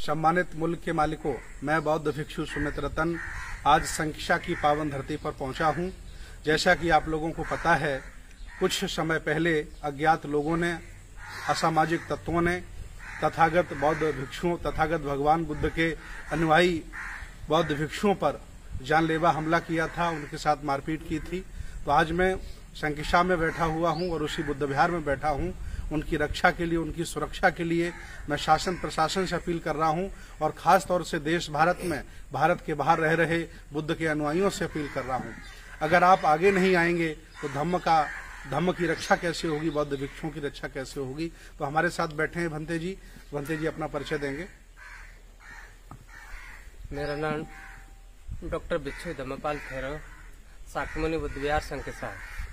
सम्मानित मुल्क के मालिकों, मैं बौद्ध भिक्षु सुमित रतन आज संख्या की पावन धरती पर पहुंचा हूं। जैसा कि आप लोगों को पता है, कुछ समय पहले अज्ञात लोगों ने, असामाजिक तत्वों ने तथागत बौद्ध भिक्षुओं, तथागत भगवान बुद्ध के अनुयायी बौद्ध भिक्षुओं पर जानलेवा हमला किया था, उनके साथ मारपीट की थी। तो आज मैं संख्या में बैठा हुआ हूं और उसी बुद्ध विहार में बैठा हूं। उनकी रक्षा के लिए, उनकी सुरक्षा के लिए मैं शासन प्रशासन से अपील कर रहा हूं और खास तौर से देश भारत में, भारत के बाहर रह रहे बुद्ध के अनुयायियों से अपील कर रहा हूं। अगर आप आगे नहीं आएंगे तो धम्म की रक्षा कैसे होगी, बौद्ध भिक्षुओं की रक्षा कैसे होगी। तो हमारे साथ बैठे हैं भंते जी अपना परिचय देंगे। मेरा नाम डॉक्टर भिक्षु धम्मपाल खैरो, साक्यमुनि बुद्ध विहार संख्या।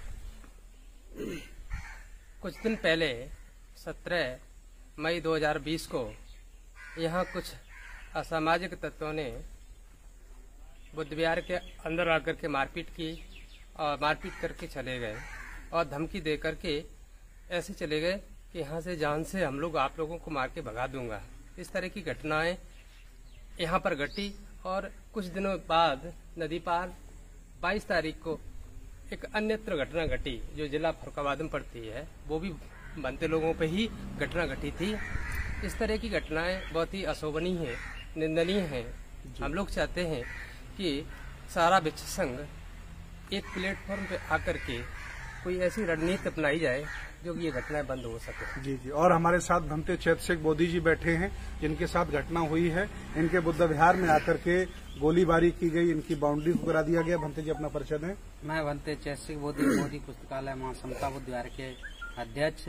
कुछ दिन पहले 17 मई 2020 को यहाँ कुछ असामाजिक तत्वों ने बुद्ध विहार के अंदर आकर के मारपीट की और मारपीट करके चले गए और धमकी दे करके ऐसे चले गए कि यहाँ से जान से हम लोग आप लोगों को मार के भगा दूंगा। इस तरह की घटनाएं यहाँ पर घटी और कुछ दिनों बाद नदी पार 22 तारीख को एक अन्यत्र घटना घटी जो जिला फरुखाबाद में पड़ती है, वो भी बनते लोगों पे ही घटना घटी थी। इस तरह की घटनाएं बहुत ही अशोभनीय है, निंदनीय है। हम लोग चाहते हैं कि सारा भिक्षु संघ एक प्लेटफॉर्म पे आकर के कोई ऐसी रणनीति अपनाई जाए जो कि ये घटनाएं बंद हो सके। जी। और हमारे साथ भंते चैतसिक बोधी जी बैठे हैं, जिनके साथ घटना हुई है। इनके बुद्ध विहार में आकर के गोलीबारी की गई, इनकी बाउंड्री को गिरा दिया गया। भंते जी अपना परिचय दें। मैं भंते चैतसिक बोधी पुस्तकालय मां समता बुद्ध विहार के अध्यक्ष।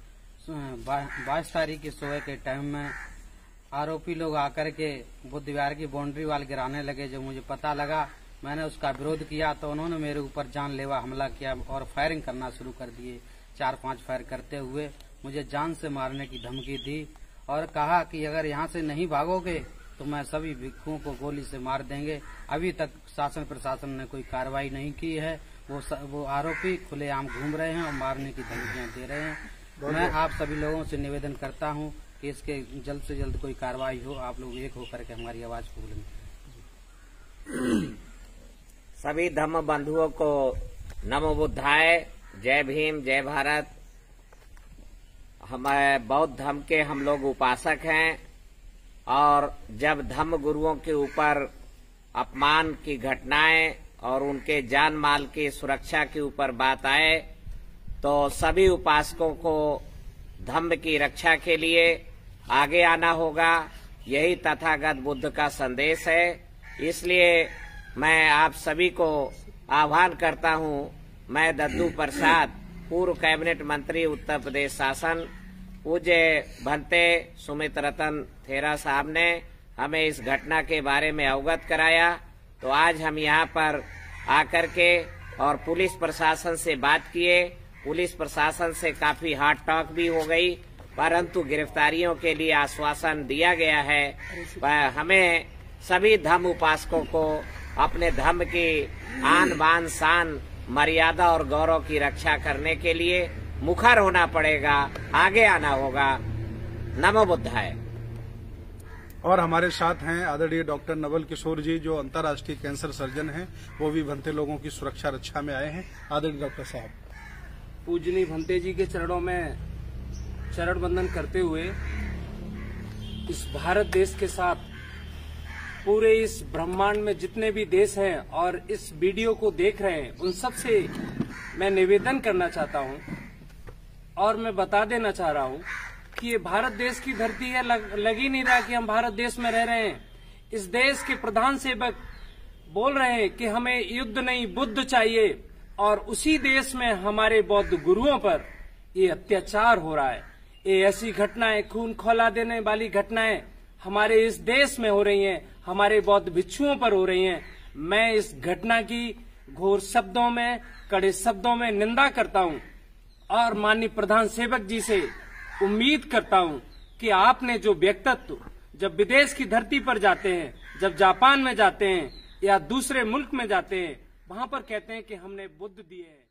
22 तारीख की सुबह के टाइम में आरोपी लोग आकर के बुद्ध विहार की बाउंड्री वाल गिराने लगे। जो मुझे पता लगा, मैंने उसका विरोध किया तो उन्होंने मेरे ऊपर जानलेवा हमला किया और फायरिंग करना शुरू कर दिए। 4-5 फायर करते हुए मुझे जान से मारने की धमकी दी और कहा कि अगर यहाँ से नहीं भागोगे तो मैं सभी भिक्षुओं को गोली से मार देंगे। अभी तक शासन प्रशासन ने कोई कार्रवाई नहीं की है। वो आरोपी खुलेआम घूम रहे हैं और मारने की धमकियां दे रहे हैं। मैं आप सभी लोगों से निवेदन करता हूं कि इसके जल्द से जल्द कोई कार्रवाई हो। आप लोग एक होकर के हमारी आवाज को बुलंद। सभी धम्म बंधुओं को नमो बुद्धाय, जय भीम, जय भारत। हमारे बौद्ध धर्म के हम लोग उपासक हैं और जब धम्म गुरुओं के ऊपर अपमान की घटनाएं और उनके जान माल की सुरक्षा के ऊपर बात आए तो सभी उपासकों को धम्म की रक्षा के लिए आगे आना होगा। यही तथागत बुद्ध का संदेश है। इसलिए मैं आप सभी को आह्वान करता हूं। मैं दद्दू प्रसाद, पूर्व कैबिनेट मंत्री उत्तर प्रदेश शासन, पूज्य भंते सुमित रतन थेरा साहब ने हमें इस घटना के बारे में अवगत कराया। तो आज हम यहाँ पर आकर के और पुलिस प्रशासन से बात किए। पुलिस प्रशासन से काफी हार्ड टॉक भी हो गई, परंतु गिरफ्तारियों के लिए आश्वासन दिया गया है। हमें सभी धम्म उपासकों को अपने धर्म की आन बान शान, मर्यादा और गौरव की रक्षा करने के लिए मुखर होना पड़ेगा, आगे आना होगा। नमो बुद्धाय। और हमारे साथ हैं आदरणीय डॉक्टर नवल किशोर जी, जो अंतर्राष्ट्रीय कैंसर सर्जन हैं। वो भी भंते लोगों की सुरक्षा रक्षा में आए हैं। आदरणीय डॉक्टर साहब। पूजनीय भंते जी के चरणों में चरण वंदन करते हुए इस भारत देश के साथ पूरे इस ब्रह्मांड में जितने भी देश हैं और इस वीडियो को देख रहे हैं, उन सब से मैं निवेदन करना चाहता हूं और मैं बता देना चाह रहा हूं कि ये भारत देश की धरती है। लग ही नहीं रहा कि हम भारत देश में रह रहे हैं। इस देश के प्रधान सेवक बोल रहे हैं कि हमें युद्ध नहीं बुद्ध चाहिए, और उसी देश में हमारे बौद्ध गुरुओं पर ये अत्याचार हो रहा है। ये ऐसी घटनाएं, खून खौला देने वाली घटनाएं हमारे इस देश में हो रही हैं, हमारे बौद्ध भिक्षुओं पर हो रही हैं। मैं इस घटना की घोर शब्दों में, कड़े शब्दों में निंदा करता हूं और माननीय प्रधान सेवक जी से उम्मीद करता हूं कि आपने जो व्यक्तित्व जब विदेश की धरती पर जाते हैं, जब जापान में जाते हैं या दूसरे मुल्क में जाते हैं, वहां पर कहते हैं कि हमने बुद्ध दिए हैं।